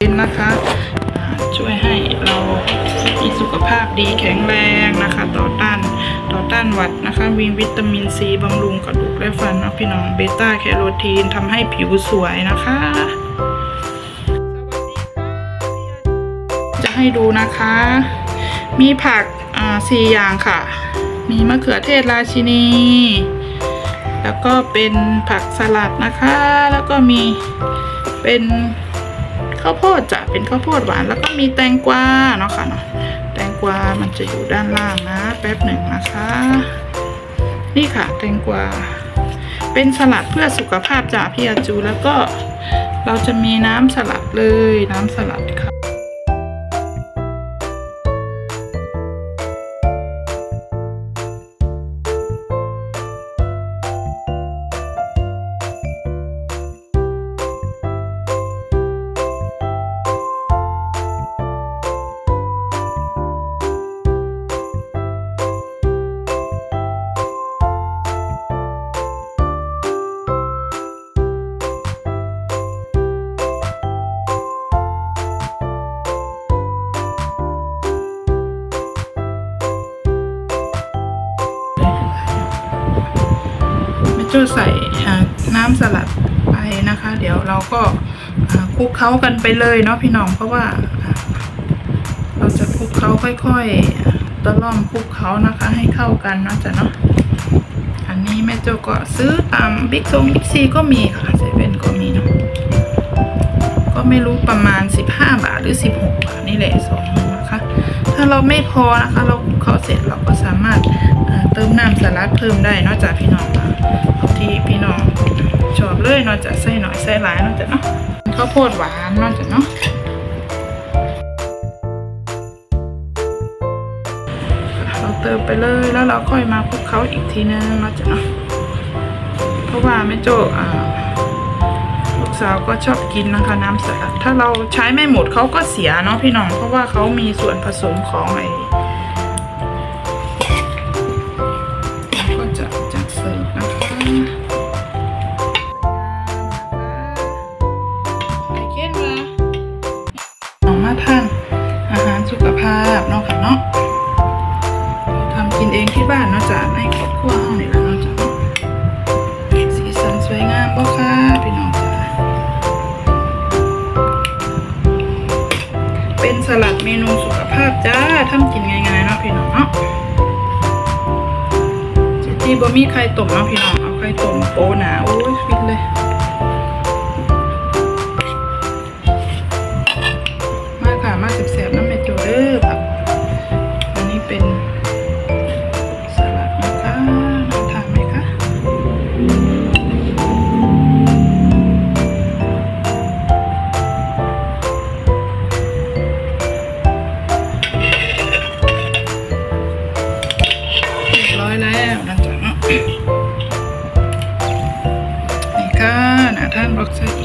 นนะคะช่วยให้เรามีสุขภาพดีแข็งแรงนะคะต่อต้านหวัดนะคะมีวิตามินซีบำรุงกระดูกและฟันนะพี่น้องเบต้าแคโรทีนทำให้ผิวสวยนะคะจะให้ดูนะคะมีผัก4 อย่างค่ะมีมะเขือเทศราชินีแล้วก็เป็นผักสลัดนะคะแล้วก็มีเป็นข้าวโพดจะเป็นข้าวโพดหวานแล้วก็มีแตงกวาเนาะค่ะเนาะแตงกวามันจะอยู่ด้านล่างนะแป๊บหนึ่งนะคะนี่ค่ะแตงกวาเป็นสลัดเพื่อสุขภาพจากพี่อาจูแล้วก็เราจะมีน้ำสลัดเลยน้ำสลัดค่ะจะใส่น้ำสลัดไปนะคะเดี๋ยวเราก็คลุกเคล้ากันไปเลยเนาะพี่น้องเพราะว่าเราจะคลุกเคล้าค่อยๆตะล่อมคลุกเคล้านะคะให้เข้ากันเนาะจ้ะเนาะอันนี้แม่โจก็ซื้อตามบิ๊กซีก็มีค่ะเซเว่นก็มีเนาะก็ไม่รู้ประมาณ15 บาทหรือ16 บาทนี่แหละ2นะคะถ้าเราไม่พอนะคะเราคลุกเคล้าเสร็จเราก็สามารถเติมน้ำสลัดเพิ่มได้นอกจากพี่น้องที่พี่น้องชอบเลยนอกจากใส่หน่อยใส่หลายนอกจากเนาะข้าวโพดหวานนอกจากเนาะเราเติมไปเลยแล้วเราค่อยมาคลุกเคล้าอีกทีนึงนอกจากเนาะเพราะว่าแม่โจ้ลูกสาวก็ชอบกินนะคะน้ำสลัดถ้าเราใช้ไม่หมดเขาก็เสียเนาะพี่น้องเพราะว่าเขามีส่วนผสมของก็จะจัดใส่นะคะมาทานอาหารสุขภาพเนาะค่ะเนาะทำกินเองที่บ้านเนาะจ้ะในครอบครัวเฮานี่แหละเนาะจ้ะสีสันสวยงามบ่ค่ะพี่น้องจ้ะเป็นสลัดเมนูสุขภาพจ้าทำกินง่ายๆเนาะพี่น้องเนาะที่บ่มีไข่ต้มเนาะพี่น้องเอาไข่ต้มโปหนาโอ้ยฟินเลยมาค่ะมาแซ่บๆน้ำแม่โจเด้อครับอันนี้เป็นสลัดนะคะน่าทานไหมคะเรียบร้อยแล้วนะจ๊ะเนาะนี่ค่ะน่าทานบอกใส่